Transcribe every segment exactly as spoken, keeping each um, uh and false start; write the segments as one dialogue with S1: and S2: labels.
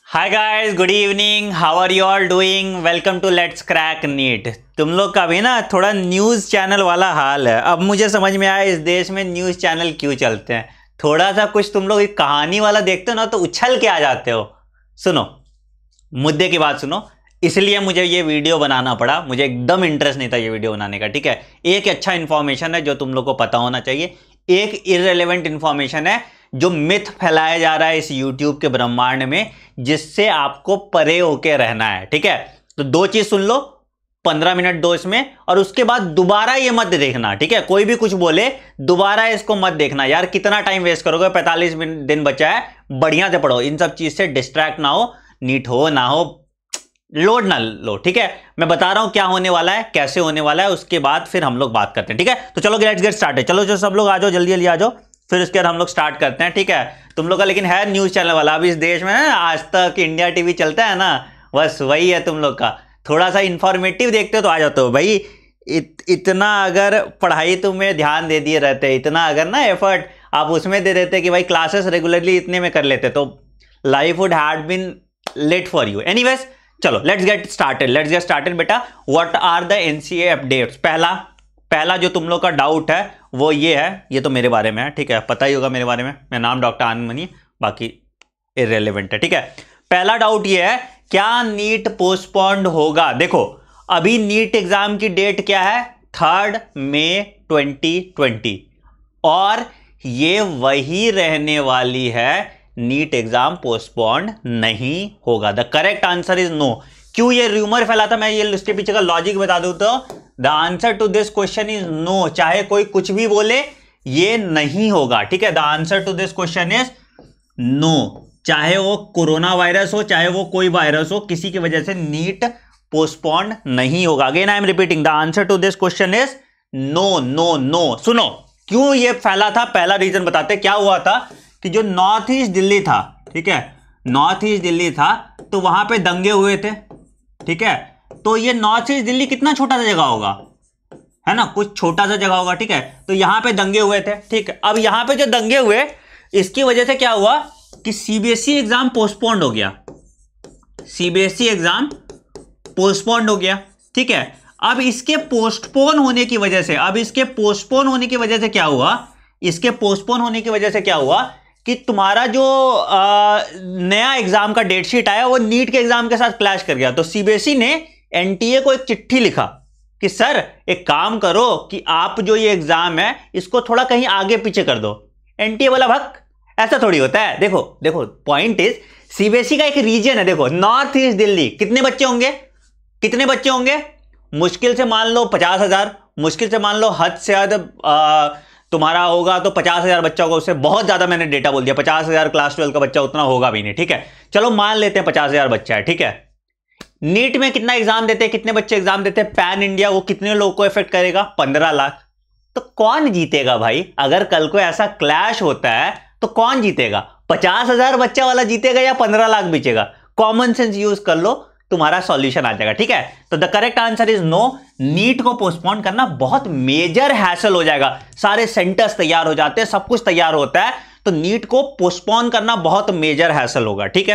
S1: Hi guys, good evening. How are you all doing? Welcome to let's crack NEET. तुम लोग का भी ना थोड़ा न्यूज़ चैनल वाला हाल है। अब मुझे समझ में आया इस देश में न्यूज़ चैनल क्यों चलते हैं। थोड़ा सा कुछ तुम लोग एक कहानी वाला देखते हो ना तो उछल के आ जाते हो। सुनो, मुद्दे की बात सुनो। इसलिए मुझे ये वीडियो बनाना पड़ा। मुझे एकदम इंटरेस्ट नहीं था ये वीडियो बनाने का, ठीक है। एक अच्छा इन्फॉर्मेशन है जो तुम लोग को पता होना चाहिए, एक इररिलेवेंट इन्फॉर्मेशन है जो मिथ फैलाया जा रहा है इस यूट्यूब के ब्रह्मांड में, जिससे आपको परे होके रहना है, ठीक है। तो दो चीज सुन लो, पंद्रह मिनट दो इसमें, और उसके बाद दोबारा ये मत देखना, ठीक है। कोई भी कुछ बोले दोबारा इसको मत देखना यार, कितना टाइम वेस्ट करोगे। पैंतालीस दिन बचा है, बढ़िया से पढ़ो, इन सब चीज से डिस्ट्रैक्ट ना हो, नीट हो ना हो, लोड ना लो, ठीक है। मैं बता रहा हूं क्या होने वाला है, कैसे होने वाला है, उसके बाद फिर हम लोग बात करते हैं, ठीक है। तो चलो लेट्स गेट स्टार्टेड। चलो जो सब लोग आ जाओ, जल्दी जल्दी आ जाओ, फिर उसके बाद हम लोग स्टार्ट करते हैं, ठीक है। तुम लोग का लेकिन है न्यूज चैनल वाला, अभी इस देश में ना आज तक इंडिया टीवी चलता है ना, बस वही है तुम लोग का। थोड़ा सा इंफॉर्मेटिव देखते हो तो आ जाते हो भाई। इत, इतना अगर पढ़ाई तुम्हें ध्यान दे दिए रहते, इतना अगर ना एफर्ट आप उसमें दे देते कि भाई क्लासेस रेगुलरली इतने में कर लेते, तो life would had been late for you. Anyways, चलो let's get started let's get started बेटा। What are the NCA updates? पहला पहला जो तुम लोग का डाउट है वो ये है, ये तो मेरे बारे में है, ठीक है, पता ही होगा मेरे बारे में। मेरा नाम डॉक्टर आनंद मनी, बाकी इररिलेवेंट है, ठीक है। पहला डाउट ये है, क्या नीट पोस्टपोन्ड होगा? देखो अभी नीट एग्जाम की डेट क्या है? थर्ड मई ट्वेंटी ट्वेंटी, और ये वही रहने वाली है। नीट एग्जाम पोस्टपोन्ड नहीं होगा। The correct answer is no. क्यों ये रूमर फैला था, मैं ये उसके पीछे का लॉजिक बता दूं तो the answer to this question is no. चाहे कोई कुछ भी बोले, ये नहीं होगा, ठीक है। The answer to this question is no. चाहे वो कोरोना वायरस हो, चाहे वो कोई वायरस हो, किसी की वजह से नीट पोस्टपोन्ड नहीं होगा। Again I am repeating, the answer to this question is no no no. सुनो क्यों ये फैला था, पहला रीजन बताते। क्या हुआ था कि जो नॉर्थ ईस्ट दिल्ली था, ठीक है, नॉर्थ ईस्ट दिल्ली था, तो वहां पे दंगे हुए थे, ठीक है। तो ये नॉर्थ ईस्ट दिल्ली कितना छोटा सा जगह होगा, है ना, कुछ छोटा सा जगह होगा, ठीक है। तो यहां पे दंगे हुए थे, ठीक है। अब यहां पे जो दंगे हुए, इसकी वजह से क्या हुआ कि सीबीएसई एग्जाम पोस्टपोन्ड हो गया। सीबीएसई एग्जाम पोस्टपोन्ड हो गया, ठीक है। अब इसके पोस्टपोन होने की वजह से अब इसके पोस्टपोन होने की वजह से क्या हुआ इसके पोस्टपोन होने की वजह से क्या हुआ कि तुम्हारा जो आ, नया एग्जाम का डेट शीट आया वो नीट के एग्जाम के साथ क्लैश कर गया। तो सीबीएसई ने एनटीए को एक चिट्ठी लिखा कि सर एक काम करो कि आप जो ये एग्जाम है इसको थोड़ा कहीं आगे पीछे कर दो। एनटीए वाला भक, ऐसा थोड़ी होता है। देखो देखो पॉइंट इज, सीबीएसई का एक रीजन है, देखो नॉर्थ ईस्ट दिल्ली, कितने बच्चे होंगे कितने बच्चे होंगे मुश्किल से मान लो पचास हजार, मुश्किल से मान लो हद से हद तुम्हारा होगा तो पचास हजार बच्चा होगा। उससे बहुत ज्यादा मैंने डेटा बोल दिया, पचास हजार क्लास ट्वेल्व का बच्चा उतना होगा भी नहीं, ठीक है। चलो मान लेते हैं पचास हजार बच्चा है, ठीक है। नीट में कितना एग्जाम देते हैं, कितने बच्चे एग्जाम देते हैं पैन इंडिया, वो कितने लोगों को इफेक्ट करेगा? पंद्रह लाख। तो कौन जीतेगा भाई? अगर कल को ऐसा क्लैश होता है तो कौन जीतेगा? पचास हजार बच्चा वाला जीतेगा या पंद्रह लाख बीचेगा? कॉमन सेंस यूज कर लो, तुम्हारा सॉल्यूशन आ जाएगा, ठीक है। तो the correct answer is no. NEET को पोस्टपोन करना बहुत मेजर हैसल हो जाएगा। सारे सेंटर्स तैयार हो जाते हैं, सब कुछ तैयार होता है, तो नीट को पोस्टपोन करना बहुत मेजर हैसल होगा, ठीक है।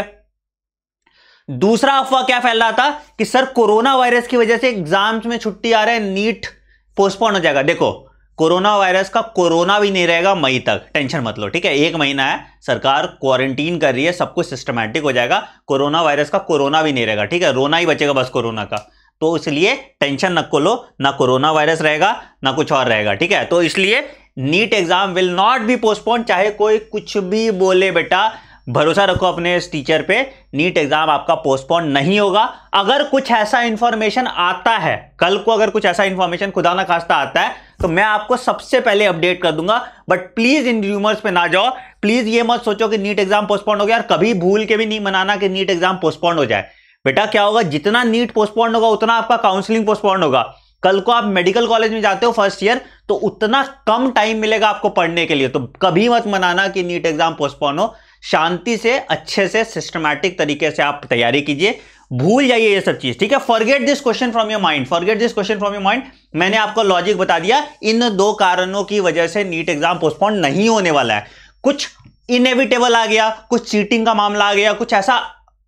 S1: दूसरा अफवाह क्या फैल रहा था कि सर कोरोना वायरस की वजह से एग्जाम्स में छुट्टी आ रहा है, नीट पोस्टपोन हो जाएगा। देखो कोरोना वायरस का कोरोना भी नहीं रहेगा मई तक, टेंशन मत लो, ठीक है। एक महीना है, सरकार क्वारंटीन कर रही है, सब कुछ सिस्टमैटिक हो जाएगा। कोरोना वायरस का कोरोना भी नहीं रहेगा, ठीक है, रोना ही बचेगा बस कोरोना का। तो इसलिए टेंशन न लो, ना कोरोना वायरस रहेगा ना कुछ और रहेगा, ठीक है। तो इसलिए NEET exam will not be postpone, चाहे कोई कुछ भी बोले बेटा, भरोसा रखो अपने इस टीचर पे, नीट एग्जाम आपका पोस्टपोन नहीं होगा। अगर कुछ ऐसा इंफॉर्मेशन आता है कल को, अगर कुछ ऐसा इंफॉर्मेशन खुदा ना खास्ता आता है तो मैं आपको सबसे पहले अपडेट कर दूंगा। बट प्लीज इन रूमर्स पे ना जाओ, प्लीज ये मत सोचो कि नीट एग्जाम पोस्टपोन हो गया, और कभी भूल के भी नहीं मनाना कि नीट एग्जाम पोस्टपोन हो जाए। बेटा क्या होगा, जितना नीट पोस्टपोन होगा उतना आपका काउंसलिंग पोस्टपोन होगा। कल को आप मेडिकल कॉलेज में जाते हो फर्स्ट ईयर, तो उतना कम टाइम मिलेगा आपको पढ़ने के लिए। तो कभी मत मनाना कि नीट एग्जाम पोस्टपोन हो। शांति से, अच्छे से, सिस्टमैटिक तरीके से आप तैयारी कीजिए, भूल जाइए ये सब चीज, ठीक है। Forget this question from your mind forget this question from your mind मैंने आपको लॉजिक बता दिया, इन दो कारणों की वजह से नीट एग्जाम पोस्टपोन नहीं होने वाला है। कुछ इनएविटेबल आ गया, कुछ चीटिंग का मामला आ गया, कुछ ऐसा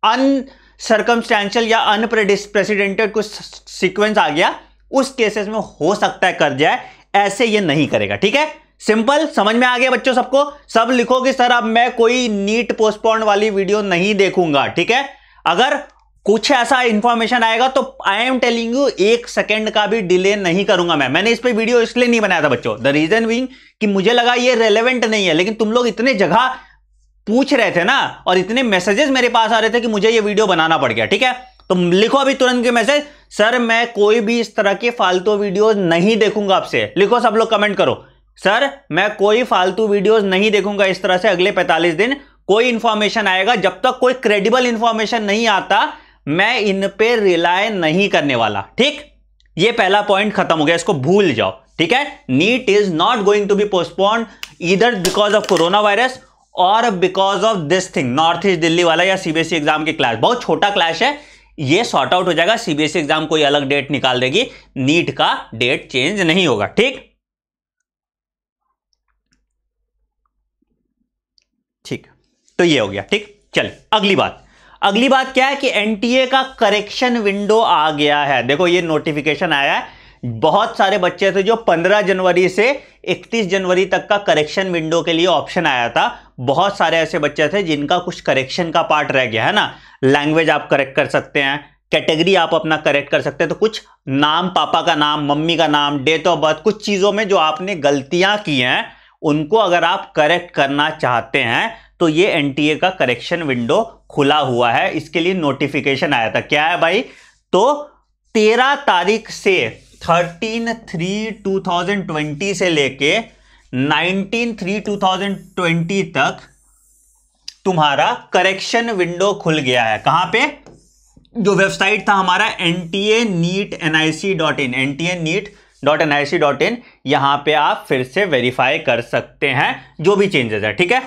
S1: अनसर्कमस्टेंशियल या अनप्रेसिडेंटेड कुछ सीक्वेंस आ गया, उस केसेस में हो सकता है कर जाए, ऐसे ये नहीं करेगा। ठीक है, सिंपल, समझ में आ गया बच्चों सबको? सब लिखो कि सर अब मैं कोई नीट पोस्टपोन वाली वीडियो नहीं देखूंगा। ठीक है, अगर कुछ ऐसा इंफॉर्मेशन आएगा तो आई एम टेलिंग यू एक सेकंड का भी डिले नहीं करूंगा मैं। मैंने इस पे वीडियो इसलिए नहीं बनाया था बच्चों, द रीजन बीइंग कि मुझे लगा ये रेलेवेंट नहीं है, लेकिन तुम लोग इतने जगह पूछ रहे थे ना और इतने मैसेजेस मेरे पास आ रहे थे कि मुझे ये वीडियो बनाना पड़ गया। ठीक है, तो लिखो अभी तुरंत के मैसेज, सर मैं कोई भी इस तरह के फालतू वीडियोस नहीं देखूंगा आपसे। लिखो सब लोग, कमेंट करो, सर मैं कोई फालतू वीडियोस नहीं देखूंगा इस तरह से अगले पैंतालीस दिन। कोई इंफॉर्मेशन आएगा, जब तक कोई क्रेडिबल इंफॉर्मेशन नहीं आता मैं इन पे रिलाय नहीं करने वाला। ठीक, ये पहला पॉइंट खत्म हो गया, इसको भूल जाओ। ठीक है, NEET is not going to be postponed either because of corona virus और because of this thing, north east Delhi वाला या सीबीएसई एग्जाम के क्लैश। बहुत छोटा क्लैश है, ये सॉर्ट आउट हो जाएगा। सीबीएसई एग्जाम कोई अलग डेट निकाल देगी, नीट का डेट चेंज नहीं होगा। ठीक ठीक, तो ये हो गया। ठीक, चलिए अगली बात। अगली बात क्या है कि एनटीए का करेक्शन विंडो आ गया है। देखो ये नोटिफिकेशन आया है, बहुत सारे बच्चे थे जो पंद्रह जनवरी से इकतीस जनवरी तक का करेक्शन विंडो के लिए ऑप्शन आया था। बहुत सारे ऐसे बच्चे थे जिनका कुछ करेक्शन का पार्ट रह गया है ना। लैंग्वेज आप करेक्ट कर सकते हैं, कैटेगरी आप अपना करेक्ट कर सकते हैं, तो कुछ नाम, पापा का नाम, मम्मी का नाम, डेट ऑफ बर्थ, कुछ चीजों में जो आपने गलतियां की हैं उनको अगर आप करेक्ट करना चाहते हैं तो ये एनटीए का करेक्शन विंडो खुला हुआ है। इसके लिए नोटिफिकेशन आया था। क्या है भाई? तो तेरह तारीख से thirteen three two thousand twenty से लेके nineteen three two thousand twenty तक तुम्हारा करेक्शन विंडो खुल गया है। कहां पे? जो वेबसाइट था हमारा N T A NEET N I C dot in, N T A NEET dot N I C dot in, यहां पे आप फिर से वेरीफाई कर सकते हैं जो भी चेंजेस है। ठीक है,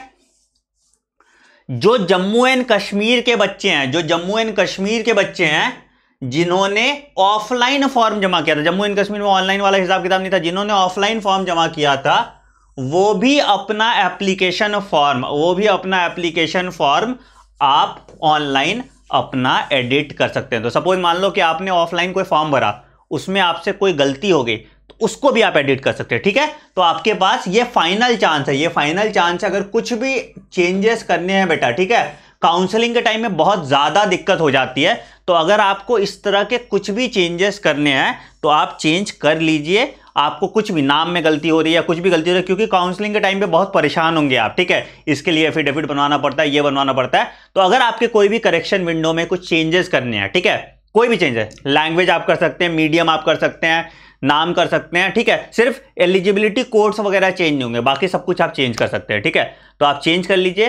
S1: जो जम्मू एंड कश्मीर के बच्चे हैं, जो जम्मू एंड कश्मीर के बच्चे हैं जिन्होंने ऑफलाइन फॉर्म जमा किया था, जम्मू एंड कश्मीर में ऑनलाइन वाला हिसाब किताब नहीं था, जिन्होंने ऑफलाइन फॉर्म जमा किया था वो भी अपना एप्लीकेशन फॉर्म वो भी अपना एप्लीकेशन फॉर्म आप ऑनलाइन अपना एडिट कर सकते हैं। तो सपोज मान लो कि आपने ऑफलाइन कोई फॉर्म भरा, उसमें आपसे कोई गलती हो गई, तो उसको भी आप एडिट कर सकते हैं। ठीक है, तो आपके पास ये फाइनल चांस है, ये फाइनल चांस है। अगर कुछ भी चेंजेस करने हैं बेटा, ठीक है, काउंसलिंग के टाइम में बहुत ज्यादा दिक्कत हो जाती है, तो अगर आपको इस तरह के कुछ भी चेंजेस करने हैं तो आप चेंज कर लीजिए। आपको कुछ भी नाम में गलती हो रही है या कुछ भी गलती हो रही है, क्योंकि काउंसलिंग के टाइम पे बहुत परेशान होंगे आप। ठीक है, इसके लिए एफिडेविट बनवाना पड़ता है, ये बनवाना पड़ता है। तो अगर आपके कोई भी करेक्शन विंडो में कुछ चेंजेस करने हैं, ठीक है, कोई भी चेंजेस, लैंग्वेज आप कर सकते हैं, मीडियम आप कर सकते हैं, नाम कर सकते हैं। ठीक है, सिर्फ एलिजिबिलिटी कोड्स वगैरह चेंज नहीं होंगे, बाकी सब कुछ आप चेंज कर सकते हैं। ठीक है, तो आप चेंज कर लीजिए,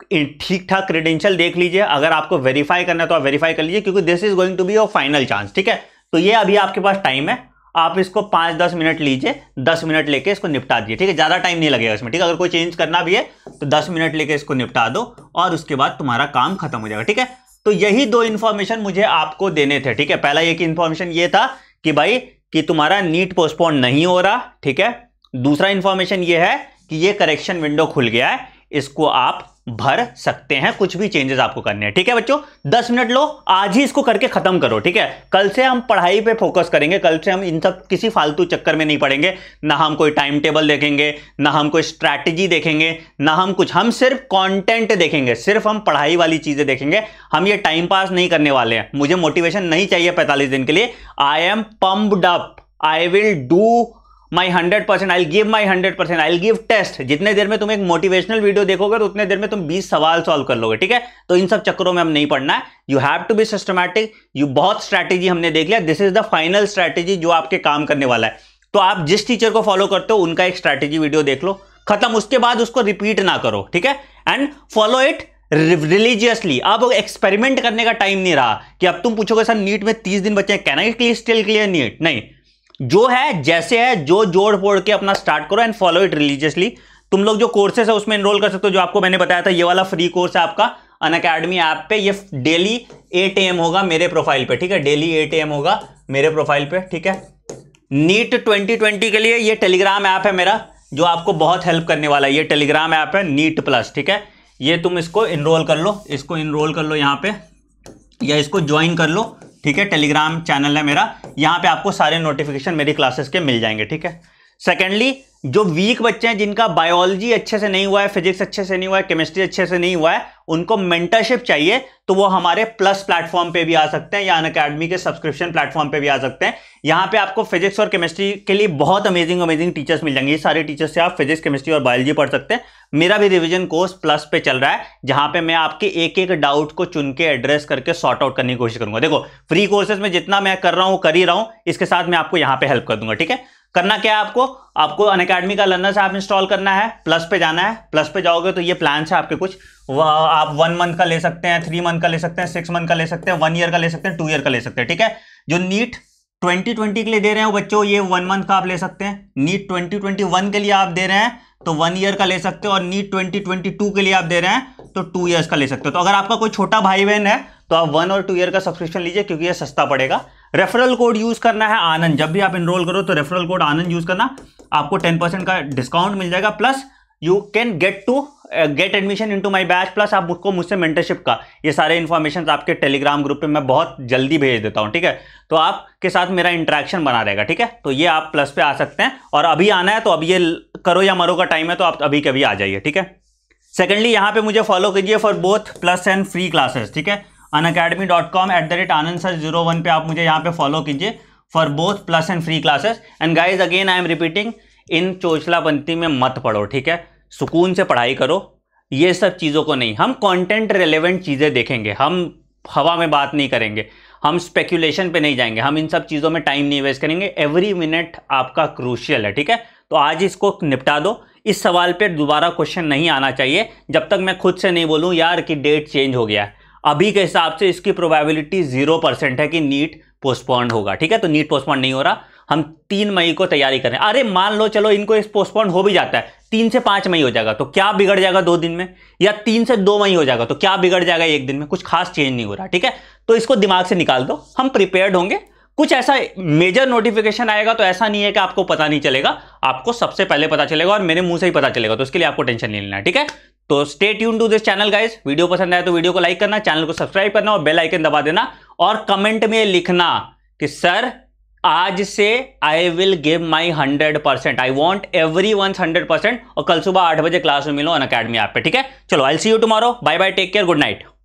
S1: ठीक ठाक क्रेडेंशियल देख लीजिए। अगर आपको वेरीफाई करना है तो आप वेरीफाई कर लीजिए, क्योंकि this is going to be your final chance. ठीक है, तो ये अभी आपके पास टाइम है, आप इसको पांच दस मिनट लीजिए, दस मिनट लेके इसको निपटा दीजिए। ठीक है, ज्यादा टाइम नहीं लगेगा इसमें। ठीक है, अगर कोई चेंज करना भी है तो दस मिनट लेके इसको निपटा दो और उसके बाद तुम्हारा काम खत्म हो जाएगा। ठीक है, तो यही दो इंफॉर्मेशन मुझे आपको देने थे। ठीक है, पहला एक इंफॉर्मेशन ये था कि भाई कि तुम्हारा नीट पोस्टपोन नहीं हो रहा। ठीक है, दूसरा इंफॉर्मेशन ये है कि ये करेक्शन विंडो खुल गया है, इसको आप भर सकते हैं, कुछ भी चेंजेस आपको करने हैं। ठीक है बच्चों, दस मिनट लो, आज ही इसको करके खत्म करो। ठीक है, कल से हम पढ़ाई पे फोकस करेंगे, कल से हम इन सब किसी फालतू चक्कर में नहीं पड़ेंगे। ना हम कोई टाइम टेबल देखेंगे, ना हम कोई स्ट्रैटेजी देखेंगे, ना हम कुछ, हम सिर्फ कंटेंट देखेंगे, सिर्फ हम पढ़ाई वाली चीजें देखेंगे। हम ये टाइम पास नहीं करने वाले हैं। मुझे मोटिवेशन नहीं चाहिए पैंतालीस दिन के लिए। I am pumped up, I will do my hundred percent, I give my hundred percent, I give test. जितने देर में तुम एक मोटिवेशनल वीडियो देखोगे तो उतने देर में तुम बीस सवाल सॉल्व कर लोगे। ठीक है, तो इन सब चक्करों में हम नहीं पढ़ना है। You have to be systematic. You बहुत स्ट्रैटेजी हमने देख लिया, this is the final strategy जो आपके काम करने वाला है। तो आप जिस टीचर को फॉलो करते हो उनका एक स्ट्रैटेजी वीडियो देख लो, खत्म। उसके बाद उसको रिपीट ना करो। ठीक है, एंड फॉलो इट रिलीजियसली। अब एक्सपेरिमेंट करने का टाइम नहीं रहा कि अब तुम पूछोगे सर नीट में तीस दिन बचे हैं, can I still clear NEET? नहीं, जो है जैसे है, जो जोड़ पोड़ के अपना स्टार्ट करो एंड फॉलो इट रिलीजियसली। तुम लोग जो कोर्सेस है उसमें एनरोल कर सकते हो, जो आपको मैंने बताया था, ये वाला फ्री कोर्स है आपका अनअकैडमी ऐप पे। ये डेली एट ए एम होगा मेरे प्रोफाइल पे। ठीक है, डेली एट ए एम होगा मेरे प्रोफाइल पे। ठीक है, नीट ट्वेंटी ट्वेंटी के लिए ये टेलीग्राम ऐप है मेरा, जो आपको बहुत हेल्प करने वाला है। ये टेलीग्राम ऐप है नीट प्लस। ठीक है, ये तुम इसको इनरोल कर लो, इसको इनरोल कर लो यहाँ पे। या इसको ज्वाइन कर लो, ठीक है। टेलीग्राम चैनल है मेरा, यहाँ पे आपको सारे नोटिफिकेशन मेरी क्लासेस के मिल जाएंगे, ठीक है। सेकेंडली, जो वीक बच्चे हैं, जिनका बायोलॉजी अच्छे से नहीं हुआ है, फिजिक्स अच्छे से नहीं हुआ है, केमिस्ट्री अच्छे से नहीं हुआ है, उनको मेंटरशिप चाहिए, तो वो हमारे प्लस प्लेटफॉर्म पे भी आ सकते हैं या अनअकैडमी के सब्सक्रिप्शन प्लेटफॉर्म पे भी आ सकते हैं। यहाँ पे आपको फिजिक्स और केमिस्ट्री के लिए बहुत अमेजिंग अमेजिंग टीचर्स मिल जाएंगे। ये सारे टीचर्स से आप फिजिक्स, केमिस्ट्री और बायोलॉजी पढ़ सकते हैं। मेरा भी रिवीजन कोर्स प्लस पे चल रहा है, जहां पे मैं आपके एक एक डाउट को चुन के एड्रेस करके सॉर्ट आउट करने की कोशिश करूंगा। देखो, फ्री कोर्सेज में जितना मैं कर रहा हूं कर ही रहा हूं, इसके साथ मैं आपको यहां पे हेल्प कर दूंगा, ठीक है। करना क्या है आपको, आपको अनअकैडमी का लर्नर्स ऐप इंस्टॉल करना है, प्लस पे जाना है। प्लस पे जाओगे तो ये प्लान है आपके कुछ, आप वन मंथ का ले सकते हैं, थ्री मंथ का ले सकते हैं, सिक्स मंथ का ले सकते हैं, वन ईयर का ले सकते हैं, टू ईयर का ले सकते हैं, ठीक है। जो नीट ट्वेंटी ट्वेंटी के लिए दे रहे हैं बच्चों, ये वन मंथ का आप ले सकते हैं। नीट ट्वेंटी ट्वेंटी वन के लिए आप दे रहे हैं तो वन ईयर का ले सकते हो, और नीट ट्वेंटी ट्वेंटी टू के लिए आप दे रहे हैं तो टू ईयर्स का ले सकते हो। तो अगर आपका कोई छोटा भाई बहन है तो आप वन और टू ईयर का सब्सक्रिप्शन लीजिए, क्योंकि ये सस्ता पड़ेगा। रेफरल कोड यूज करना है आनंद, जब भी आप एनरोल करो तो रेफरल कोड आनंद यूज करना, आपको टेन परसेंट का डिस्काउंट मिल जाएगा। Plus you can get to get admission into my batch, plus आप मुझको मुझसे मेंटरशिप का ये सारे इन्फॉर्मेशन आपके टेलीग्राम ग्रुप पे मैं बहुत जल्दी भेज देता हूं, ठीक है। तो आपके साथ मेरा इंटरेक्शन बना रहेगा, ठीक है। तो ये आप प्लस पे आ सकते हैं, और अभी आना है तो अभी ये करो या मरो का टाइम है, तो आप अभी कभी आ जाइए, ठीक है। सेकेंडली, यहाँ पे मुझे फॉलो कीजिए for both plus and free classes, ठीक है। Unacademy dot com at the rate Anand sir zero one पे आप मुझे यहाँ पे फॉलो कीजिए for both plus and free classes. And guys, again I am repeating, इन चोचलापंती में मत पढ़ो, ठीक है। सुकून से पढ़ाई करो, ये सब चीज़ों को नहीं। हम कंटेंट रिलेवेंट चीज़ें देखेंगे, हम हवा में बात नहीं करेंगे, हम स्पेकुलेशन पे नहीं जाएंगे, हम इन सब चीज़ों में टाइम नहीं वेस्ट करेंगे। एवरी मिनट आपका क्रूशियल है, ठीक है। तो आज इसको निपटा दो। इस सवाल पे दोबारा क्वेश्चन नहीं आना चाहिए जब तक मैं खुद से नहीं बोलूं यार कि डेट चेंज हो गया है। अभी के हिसाब से इसकी प्रोबेबिलिटी जीरो परसेंट है कि नीट पोस्टपोन्ड होगा, ठीक है। तो नीट पोस्टपोन्ड नहीं हो रहा, हम तीन मई को तैयारी करें। अरे मान लो चलो इनको इस पोस्टपोन्ड हो भी जाता है, तीन से पांच मई हो जाएगा तो क्या बिगड़ जाएगा दो दिन में, या तीन से दो मई हो जाएगा तो क्या बिगड़ जाएगा एक दिन में, कुछ खास चेंज नहीं हो रहा, ठीक है। तो इसको दिमाग से निकाल दो, हम प्रिपेयर्ड होंगे। कुछ ऐसा मेजर नोटिफिकेशन आएगा तो ऐसा नहीं है कि आपको पता नहीं चलेगा, आपको सबसे पहले पता चलेगा और मेरे मुंह से ही पता चलेगा, तो इसके लिए आपको टेंशन नहीं लेना है, ठीक है। तो stay tune to this channel guys. Video पसंद आए तो वीडियो को लाइक करना, चैनल को सब्सक्राइब करना और बेल आइकन दबा देना, और कमेंट में लिखना कि सर आज से I will give my hundred percent, I want every one hundred percent, और कल सुबह आठ बजे क्लास में मिलो अनअकैडमी ऐप पे, ठीक है। चलो, I will see you tomorrow, bye bye, take care, good night.